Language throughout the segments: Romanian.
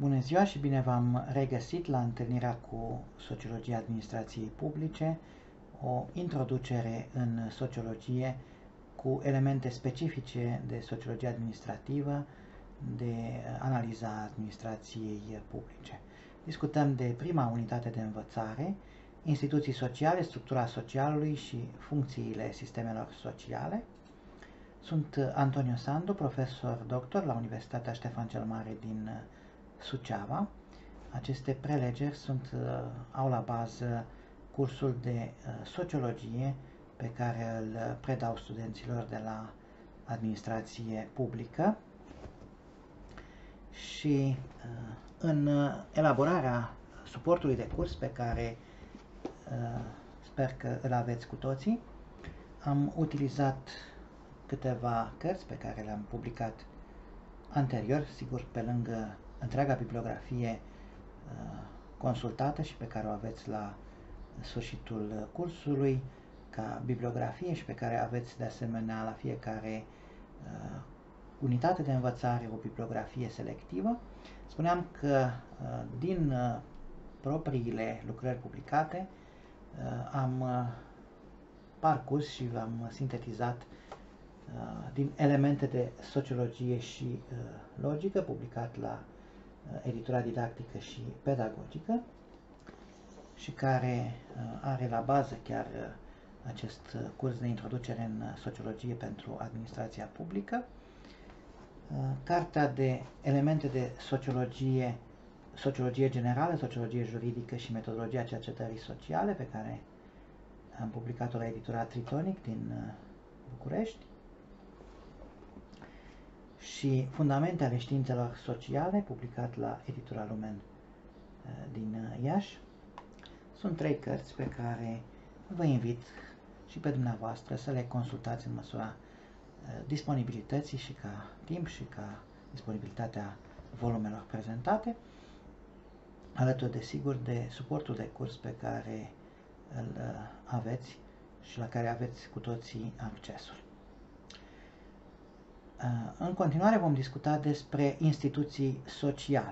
Bună ziua și bine v-am regăsit la întâlnirea cu Sociologia Administrației Publice, o introducere în sociologie cu elemente specifice de sociologie administrativă, de analiza administrației publice. Discutăm de prima unitate de învățare, instituții sociale, structura socialului și funcțiile sistemelor sociale. Sunt Antonio Sandu, profesor doctor la Universitatea Ștefan cel Mare din Suceava. Aceste prelegeri au la bază cursul de sociologie pe care îl predau studenților de la administrație publică și în elaborarea suportului de curs pe care sper că îl aveți cu toții, am utilizat câteva cărți pe care le-am publicat anterior, sigur pe lângă întreaga bibliografie consultată și pe care o aveți la sfârșitul cursului ca bibliografie și pe care aveți de asemenea la fiecare unitate de învățare o bibliografie selectivă. Spuneam că din propriile lucrări publicate am parcurs și am sintetizat din elemente de sociologie și logică, publicat la editura didactică și pedagogică și care are la bază chiar acest curs de introducere în sociologie pentru administrația publică. Cartea de elemente de sociologie, sociologie generală, sociologie juridică și metodologia cercetării sociale, pe care am publicat-o la editura Tritonic din București, și Fundamente ale științelor sociale, publicat la editura Lumen din Iași. Sunt 3 cărți pe care vă invit și pe dumneavoastră să le consultați în măsura disponibilității și ca timp și ca disponibilitatea volumelor prezentate, alături desigur de suportul de curs pe care îl aveți și la care aveți cu toții accesul. În continuare vom discuta despre instituții sociale.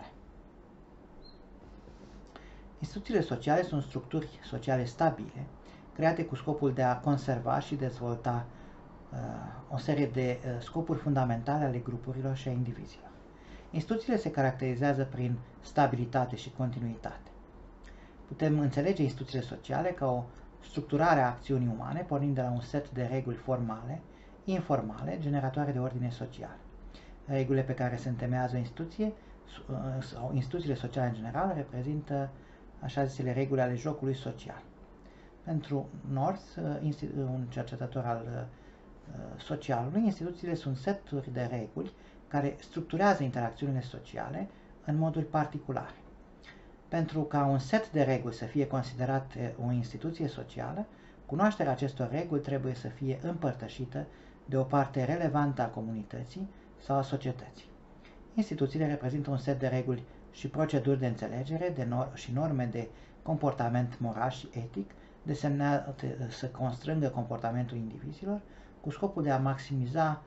Instituțiile sociale sunt structuri sociale stabile, create cu scopul de a conserva și dezvolta o serie de scopuri fundamentale ale grupurilor și a indivizilor. Instituțiile se caracterizează prin stabilitate și continuitate. Putem înțelege instituțiile sociale ca o structurare a acțiunii umane, pornind de la un set de reguli formale, informale, generatoare de ordine social. Regulile pe care se întemeiază o instituție sau instituțiile sociale în general reprezintă așa zisele reguli ale jocului social. Pentru North, un cercetător al socialului, instituțiile sunt seturi de reguli care structurează interacțiunile sociale în moduri particulare. Pentru ca un set de reguli să fie considerat o instituție socială, cunoașterea acestor reguli trebuie să fie împărtășită de o parte relevantă a comunității sau a societății. Instituțiile reprezintă un set de reguli și proceduri de înțelegere și norme de comportament moral și etic desemnate să constrângă comportamentul indivizilor cu scopul de a maximiza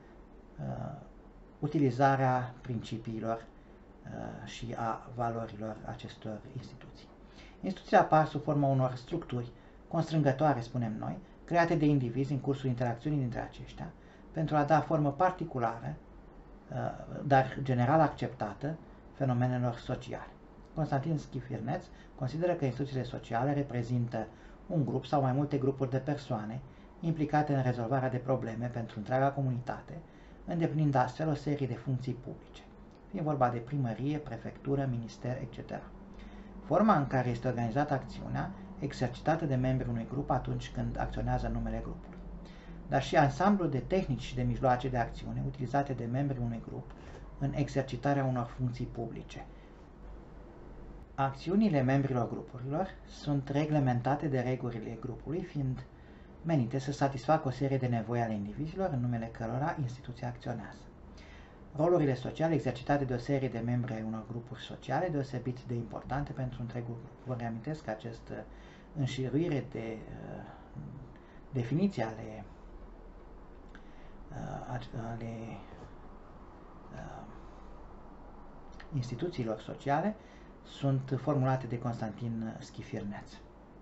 utilizarea principiilor și a valorilor acestor instituții. Instituțiile apar sub forma unor structuri constrângătoare, spunem noi, create de indivizi în cursul interacțiunii dintre aceștia, pentru a da formă particulară, dar general acceptată, fenomenelor sociale. Constantin Schifirneț consideră că instituțiile sociale reprezintă un grup sau mai multe grupuri de persoane implicate în rezolvarea de probleme pentru întreaga comunitate, îndeplinind astfel o serie de funcții publice, fie vorba de primărie, prefectură, minister, etc. Forma în care este organizată acțiunea, exercitată de membrii unui grup atunci când acționează în numele grupului, dar și ansamblul de tehnici și de mijloace de acțiune utilizate de membrii unui grup în exercitarea unor funcții publice. Acțiunile membrilor grupurilor sunt reglementate de regulile grupului, fiind menite să satisfacă o serie de nevoi ale indivizilor în numele cărora instituția acționează. Rolurile sociale exercitate de o serie de membri ai unor grupuri sociale deosebit de importante pentru întregul grup. Vă reamintesc că această înșiruire de definiții ale instituțiilor sociale sunt formulate de Constantin Schifirneț.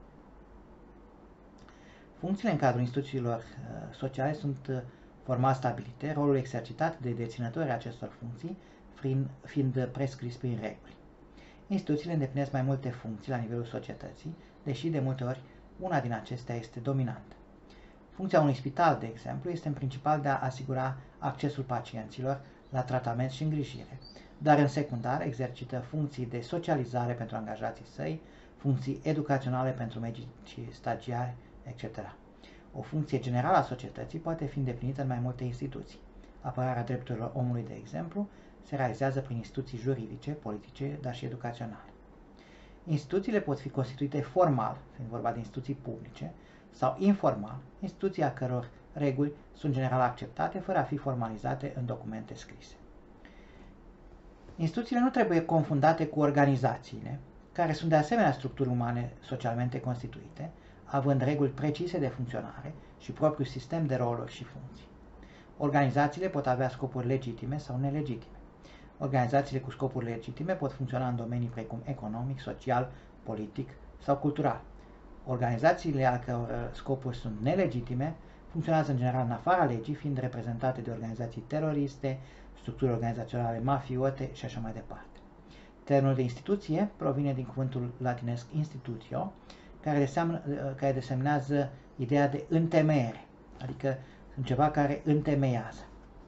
Funcțiile în cadrul instituțiilor sociale sunt formal stabilite, rolul exercitat de deținătorii acestor funcții fiind prescris prin reguli. Instituțiile îndeplinesc mai multe funcții la nivelul societății, deși de multe ori una din acestea este dominantă. Funcția unui spital, de exemplu, este în principal de a asigura accesul pacienților la tratament și îngrijire, dar în secundar exercită funcții de socializare pentru angajații săi, funcții educaționale pentru medici, stagiari, etc. O funcție generală a societății poate fi îndeplinită în mai multe instituții. Apărarea drepturilor omului, de exemplu, se realizează prin instituții juridice, politice, dar și educaționale. Instituțiile pot fi constituite formal, fiind vorba de instituții publice, sau informal, instituții a căror reguli sunt general acceptate, fără a fi formalizate în documente scrise. Instituțiile nu trebuie confundate cu organizațiile, care sunt de asemenea structuri umane socialmente constituite, având reguli precise de funcționare și propriul sistem de roluri și funcții. Organizațiile pot avea scopuri legitime sau nelegitime. Organizațiile cu scopuri legitime pot funcționa în domenii precum economic, social, politic sau cultural. Organizațiile al căror scopuri sunt nelegitime funcționează în general în afara legii, fiind reprezentate de organizații teroriste, structuri organizaționale mafiote și așa mai departe. Termenul de instituție provine din cuvântul latinesc institutio, care desemnează ideea de întemeiere, adică sunt ceva care întemeiază.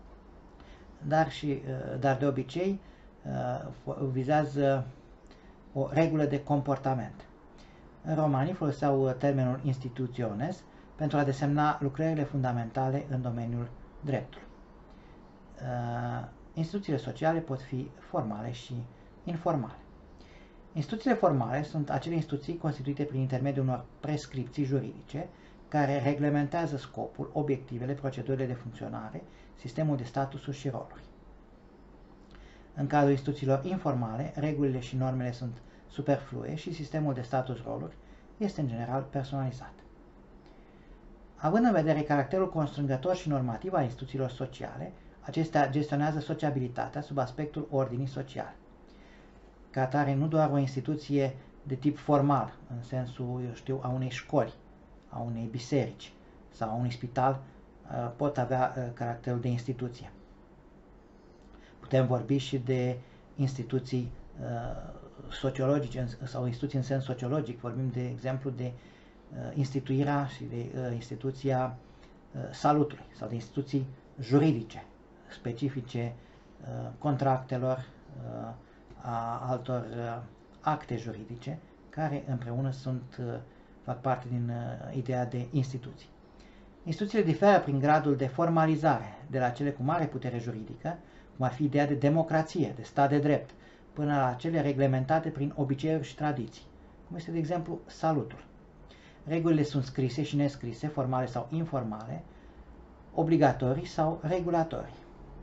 Dar de obicei vizează o regulă de comportament. Romanii foloseau termenul institutiones pentru a desemna lucrările fundamentale în domeniul dreptului. Instituțiile sociale pot fi formale și informale. Instituțiile formale sunt acele instituții constituite prin intermediul unor prescripții juridice care reglementează scopul, obiectivele, procedurile de funcționare, sistemul de statusuri și roluri. În cadrul instituțiilor informale, regulile și normele sunt superflue și sistemul de status-roluri este în general personalizat. Având în vedere caracterul constrângător și normativ al instituțiilor sociale, acestea gestionează sociabilitatea sub aspectul ordinii sociale. Ca atare, nu doar o instituție de tip formal, în sensul, a unei școli, a unei biserici sau a unui spital, pot avea caracterul de instituție. Putem vorbi și de instituții sociologice sau instituții în sens sociologic. Vorbim, de exemplu, de instituirea și de instituția salutului sau de instituții juridice specifice contractelor, a altor acte juridice care împreună fac parte din ideea de instituții. Instituțiile diferă prin gradul de formalizare de la cele cu mare putere juridică, cum ar fi ideea de democrație, de stat de drept, până la cele reglementate prin obiceiuri și tradiții, cum este, de exemplu, salutul. Regulile sunt scrise și nescrise, formale sau informale, obligatorii sau regulatorii.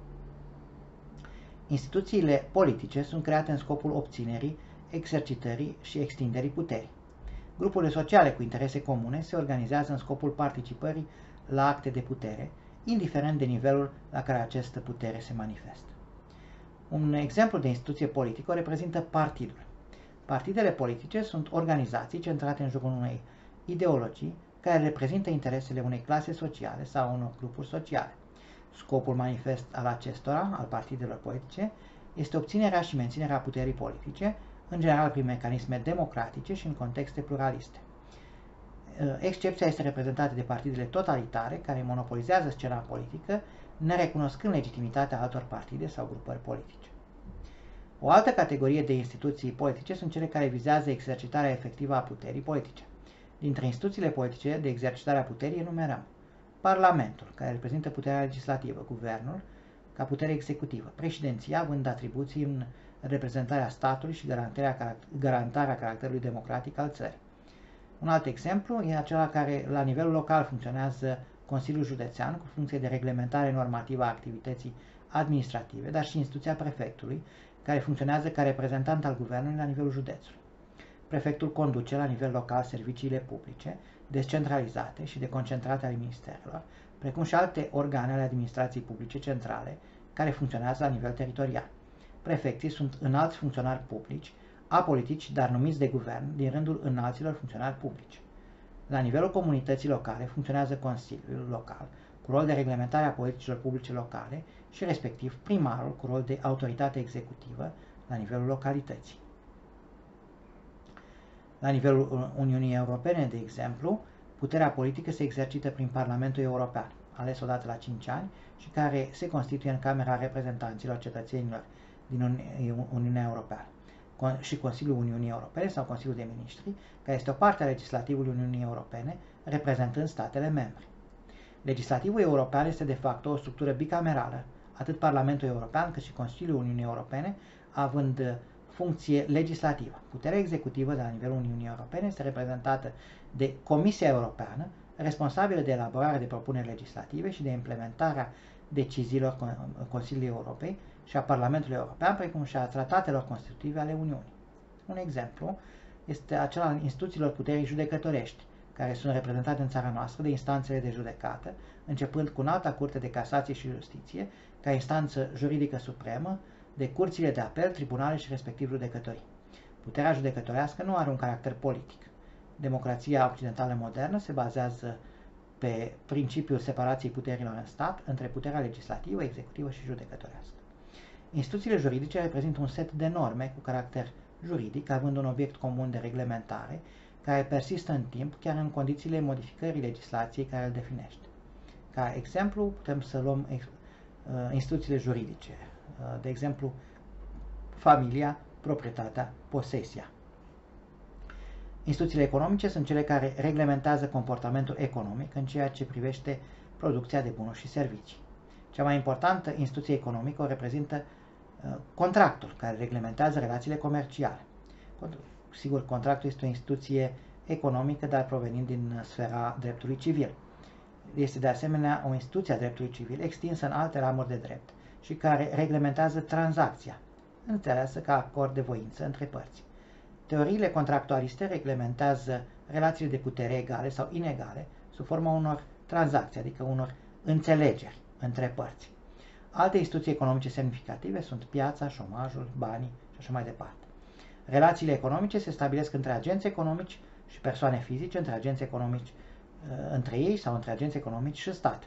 Instituțiile politice sunt create în scopul obținerii, exercitării și extinderii puterii. Grupurile sociale cu interese comune se organizează în scopul participării la acte de putere, indiferent de nivelul la care această putere se manifestă. Un exemplu de instituție politică o reprezintă partidul. Partidele politice sunt organizații centrate în jurul unei ideologii care reprezintă interesele unei clase sociale sau unor grupuri sociale. Scopul manifest al acestora, al partidelor politice, este obținerea și menținerea puterii politice, în general prin mecanisme democratice și în contexte pluraliste. Excepția este reprezentată de partidele totalitare, care monopolizează scena politică, nerecunoscând legitimitatea altor partide sau grupări politice. O altă categorie de instituții politice sunt cele care vizează exercitarea efectivă a puterii politice. Dintre instituțiile politice de exercitare a puterii enumerăm Parlamentul, care reprezintă puterea legislativă, Guvernul, ca putere executivă, Președinția, având atribuții în reprezentarea statului și garantarea caracterului democratic al țării. Un alt exemplu e acela care la nivelul local funcționează Consiliul Județean cu funcție de reglementare normativă a activității administrative, dar și instituția prefectului, care funcționează ca reprezentant al guvernului la nivelul județului. Prefectul conduce la nivel local serviciile publice, descentralizate și deconcentrate ale ministerelor, precum și alte organe ale administrației publice centrale, care funcționează la nivel teritorial. Prefecții sunt înalți funcționari publici, apolitici, dar numiți de guvern din rândul înalților funcționari publici. La nivelul comunității locale funcționează Consiliul Local, cu rol de reglementare a politicilor publice locale și respectiv primarul cu rol de autoritate executivă la nivelul localității. La nivelul Uniunii Europene, de exemplu, puterea politică se exercită prin Parlamentul European, ales odată la 5 ani și care se constituie în Camera Reprezentanților Cetățenilor din Uniunea Europeană, și Consiliul Uniunii Europene sau Consiliul de Ministri, care este o parte a legislativului Uniunii Europene, reprezentând statele membre. Legislativul european este de fapt o structură bicamerală, atât Parlamentul European cât și Consiliul Uniunii Europene, având funcție legislativă. Puterea executivă de la nivelul Uniunii Europene este reprezentată de Comisia Europeană, responsabilă de elaborarea de propuneri legislative și de implementarea deciziilor Consiliului Europei și a Parlamentului European, precum și a tratatelor constitutive ale Uniunii. Un exemplu este acela al instituțiilor puterii judecătorești, care sunt reprezentate în țara noastră de instanțele de judecată, începând cu Înalta Curte de Casație și Justiție, ca instanță juridică supremă, de curțile de apel, tribunale și respectiv judecătorii. Puterea judecătorească nu are un caracter politic. Democrația occidentală modernă se bazează pe principiul separației puterilor în stat între puterea legislativă, executivă și judecătorească. Instituțiile juridice reprezintă un set de norme cu caracter juridic, având un obiect comun de reglementare, care persistă în timp, chiar în condițiile modificării legislației care îl definește. Ca exemplu, putem să luăm instituțiile juridice, de exemplu, familia, proprietatea, posesia. Instituțiile economice sunt cele care reglementează comportamentul economic în ceea ce privește producția de bunuri și servicii. Cea mai importantă instituție economică o reprezintă contractul, care reglementează relațiile comerciale. Sigur, contractul este o instituție economică, dar provenind din sfera dreptului civil. Este de asemenea o instituție a dreptului civil extinsă în alte ramuri de drept și care reglementează tranzacția, înțeleasă ca acord de voință între părți. Teoriile contractualiste reglementează relațiile de putere egale sau inegale sub forma unor tranzacții, adică unor înțelegeri între părți. Alte instituții economice semnificative sunt piața, șomajul, banii și așa mai departe. Relațiile economice se stabilesc între agenți economici și persoane fizice, între agenți economici între ei sau între agenți economici și stat.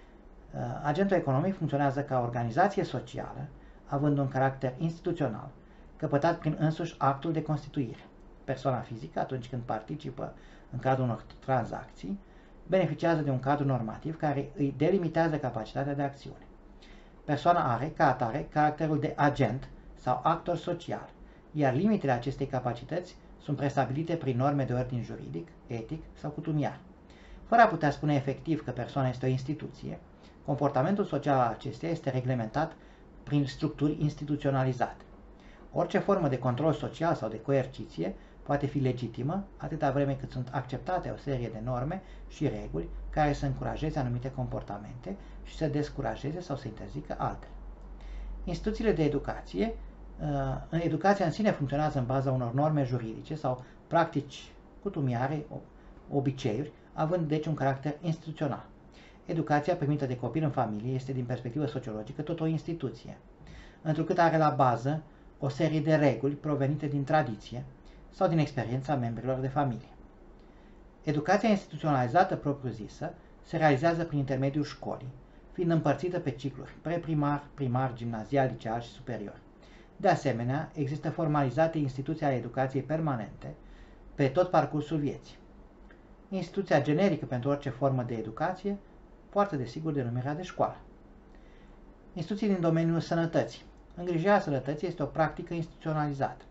Agentul economic funcționează ca organizație socială, având un caracter instituțional, căpătat prin însuși actul de constituire. Persoana fizică, atunci când participă în cadrul unor tranzacții, beneficiază de un cadru normativ care îi delimitează capacitatea de acțiune. Persoana are, ca atare, caracterul de agent sau actor social, iar limitele acestei capacități sunt prestabilite prin norme de ordin juridic, etic sau cutumiar. Fără a putea spune efectiv că persoana este o instituție, comportamentul social al acesteia este reglementat prin structuri instituționalizate. Orice formă de control social sau de coerciție poate fi legitimă atâta vreme cât sunt acceptate o serie de norme și reguli care să încurajeze anumite comportamente și să descurajeze sau să interzică altele. Instituțiile de educație, educația în sine funcționează în baza unor norme juridice sau practici cutumiare, obiceiuri, având deci un caracter instituțional. Educația primită de copil în familie este din perspectivă sociologică tot o instituție, întrucât are la bază o serie de reguli provenite din tradiție sau din experiența membrilor de familie. Educația instituționalizată propriu-zisă se realizează prin intermediul școlii, fiind împărțită pe cicluri preprimar, primar, gimnazial, liceal și superior. De asemenea, există formalizate instituții ale educației permanente pe tot parcursul vieții. Instituția generică pentru orice formă de educație poartă desigur denumirea de școală. Instituții din domeniul sănătății. Îngrijirea sănătății este o practică instituționalizată.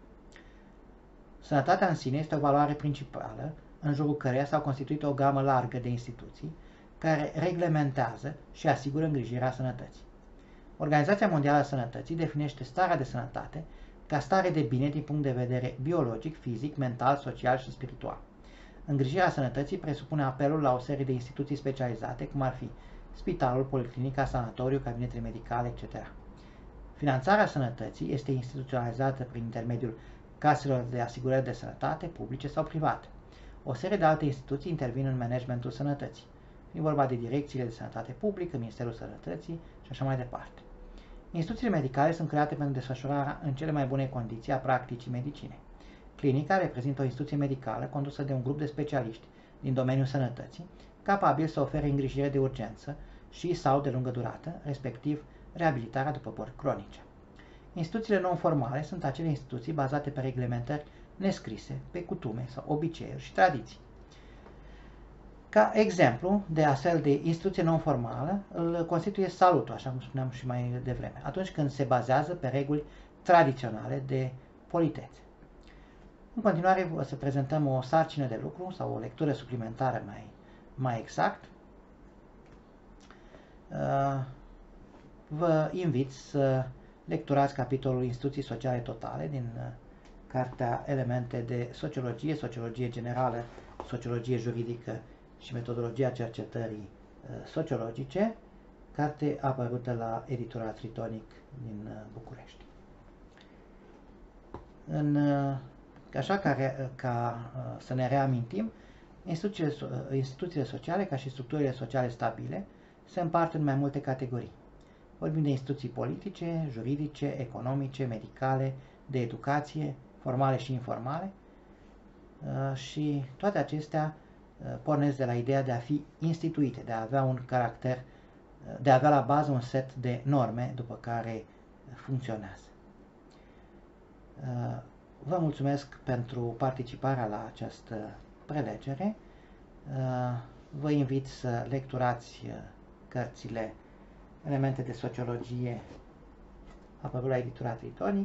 Sănătatea în sine este o valoare principală în jurul căreia s-au constituit o gamă largă de instituții care reglementează și asigură îngrijirea sănătății. Organizația Mondială a Sănătății definește starea de sănătate ca stare de bine din punct de vedere biologic, fizic, mental, social și spiritual. Îngrijirea sănătății presupune apelul la o serie de instituții specializate, cum ar fi spitalul, policlinica, sanatoriu, cabinetele medicale, etc. Finanțarea sănătății este instituționalizată prin intermediul caselor de asigurări de sănătate, publice sau private. O serie de alte instituții intervin în managementul sănătății. E vorba de direcțiile de sănătate publică, Ministerul Sănătății și așa mai departe. Instituțiile medicale sunt create pentru desfășurarea în cele mai bune condiții a practicii medicinei. Clinica reprezintă o instituție medicală condusă de un grup de specialiști din domeniul sănătății, capabil să ofere îngrijire de urgență și sau de lungă durată, respectiv reabilitarea după boli cronice. Instituțiile non-formale sunt acele instituții bazate pe reglementări nescrise, pe cutume sau obiceiuri și tradiții. Ca exemplu de astfel de instituție non-formală îl constituie salutul, așa cum spuneam și mai devreme, atunci când se bazează pe reguli tradiționale de politețe. În continuare o să prezentăm o sarcină de lucru sau o lectură suplimentară mai exact. Vă invit să lecturați capitolul Instituții sociale totale din cartea Elemente de sociologie, sociologie generală, sociologie juridică și metodologia cercetării sociologice, carte apărută la editura Tritonic din București. Să ne reamintim, instituțiile sociale, ca și structurile sociale stabile, se împart în mai multe categorii. Vorbim de instituții politice, juridice, economice, medicale, de educație, formale și informale, și toate acestea pornesc de la ideea de a fi instituite, de a avea un caracter, de a avea la bază un set de norme după care funcționează. Vă mulțumesc pentru participarea la această prelegere. Vă invit să lecturați cărțile Elemente de sociologie, apărut la editura Tritonic,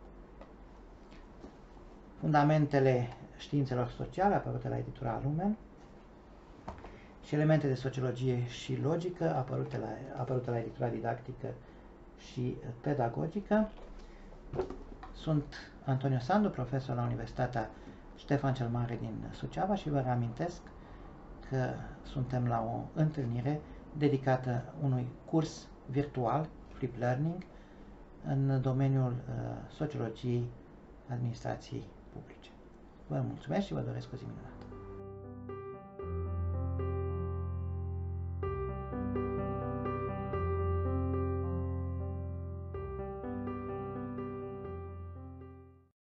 Fundamentele științelor sociale, apărute la editura Lumen, și Elemente de sociologie și logică, apărute la editura Didactică și Pedagogică. Sunt Antonio Sandu, profesor la Universitatea Ștefan cel Mare din Suceava, și vă reamintesc că suntem la o întâlnire dedicată unui curs virtual, Flip Learning, în domeniul sociologiei administrației publice. Vă mulțumesc și vă doresc o zi minunată!